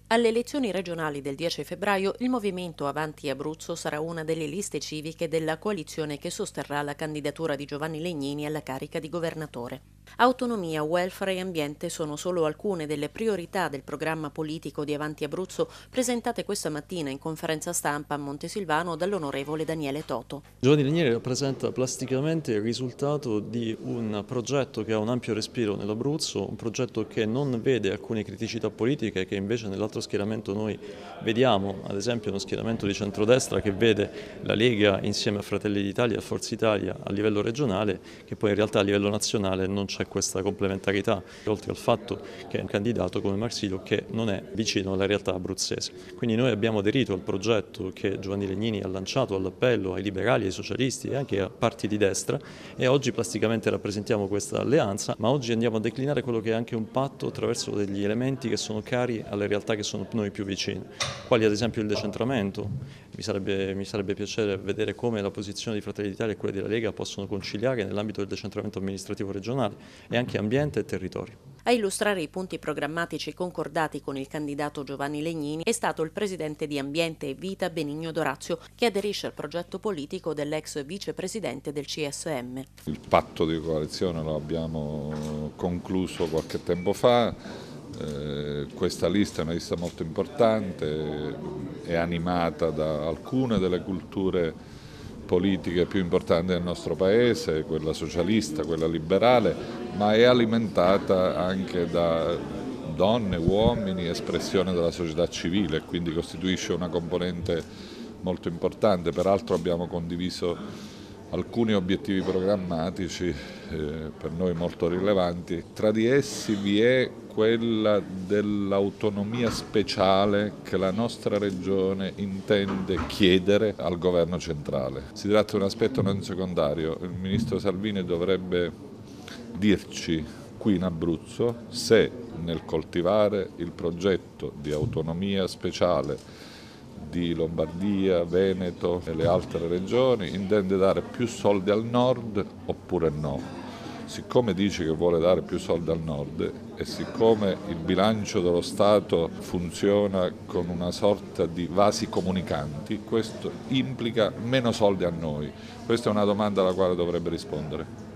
Alle elezioni regionali del 10 febbraio il movimento Avanti Abruzzo sarà una delle liste civiche della coalizione che sosterrà la candidatura di Giovanni Legnini alla carica di governatore. Autonomia, welfare e ambiente sono solo alcune delle priorità del programma politico di Avanti Abruzzo presentate questa mattina in conferenza stampa a Montesilvano dall'onorevole Daniele Toto. Giovanni Legnini rappresenta plasticamente il risultato di un progetto che ha un ampio respiro nell'Abruzzo, un progetto che non vede alcune criticità politiche che invece nell'altro schieramento noi vediamo, ad esempio uno schieramento di centrodestra che vede la Lega insieme a Fratelli d'Italia e a Forza Italia a livello regionale, che poi in realtà a livello nazionale non c'è questa complementarità, oltre al fatto che è un candidato come Marsilio che non è vicino alla realtà abruzzese. Quindi noi abbiamo aderito al progetto che Giovanni Legnini ha lanciato all'appello ai liberali, ai socialisti e anche a parti di destra, e oggi plasticamente rappresentiamo questa alleanza, ma oggi andiamo a declinare quello che è anche un patto attraverso degli elementi che sono cari alle realtà che sono noi più vicine, quali ad esempio il decentramento. Mi sarebbe piacere vedere come la posizione di Fratelli d'Italia e quella della Lega possono conciliare nell'ambito del decentramento amministrativo regionale, e anche ambiente e territorio. A illustrare i punti programmatici concordati con il candidato Giovanni Legnini è stato il presidente di Ambiente e Vita Benigno Dorazio, che aderisce al progetto politico dell'ex vicepresidente del CSM. Il patto di coalizione lo abbiamo concluso qualche tempo fa, questa lista è una lista molto importante, è animata da alcune delle culture politiche più importanti del nostro paese, quella socialista, quella liberale, ma è alimentata anche da donne, uomini, espressione della società civile, quindi costituisce una componente molto importante. Peraltro abbiamo condiviso alcuni obiettivi programmatici per noi molto rilevanti. Tra di essi vi è quella dell'autonomia speciale che la nostra regione intende chiedere al governo centrale. Si tratta di un aspetto non secondario. Il ministro Salvini dovrebbe dirci qui in Abruzzo se nel coltivare il progetto di autonomia speciale di Lombardia, Veneto e le altre regioni intende dare più soldi al nord oppure no. Siccome dice che vuole dare più soldi al nord e siccome il bilancio dello Stato funziona con una sorta di vasi comunicanti, questo implica meno soldi a noi. Questa è una domanda alla quale dovrebbe rispondere.